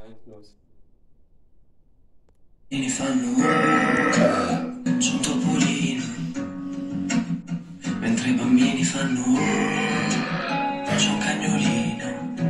Los. E ne fanno c'è un topolino, mentre i bambini fanno c'è un cagnolino.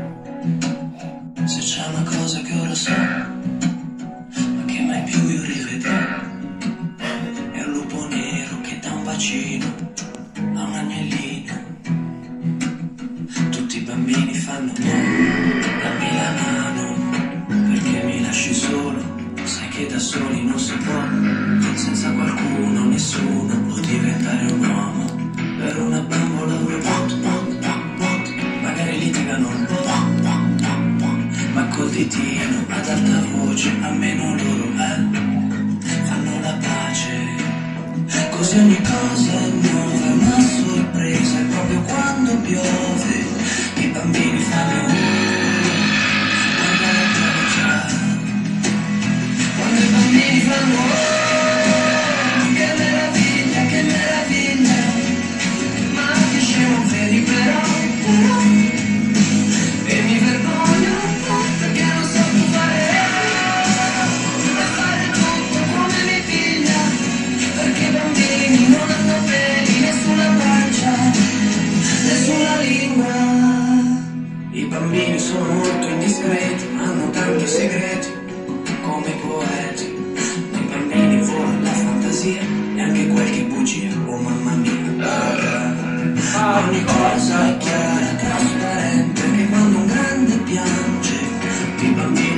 Se c'è una cosa che ora so, ma che mai più io rivedrò, è un lupo nero che dà un bacino a un agnellino. Tutti i bambini fanno dammi la mano, perché mi lasci solo. Sai che da soli non si può, senza qualcuno, nessuno può diventare un uomo. Per una bambola un pot, magari litigano un po', ma col ditino ad alta voce, almeno loro fanno la pace. Così ogni cosa è nuova, è una sorpresa, e proprio quando piove i bambini fanno guarda la pioggia. Quando i bambini fanno che meraviglia, ma che scemo vedi però, e mi vergogno perché non so più fare tutto come mi piglia, perché i bambini non hanno peli né sulla pancia né sulla lingua. I bambini sono molto indiscreti, hanno tanti segreti come i poeti. I bambini volano la fantasia e anche qualche bugia, oh mamma mia. Ogni cosa è chiara, trasparente, che quando un grande piange i bambini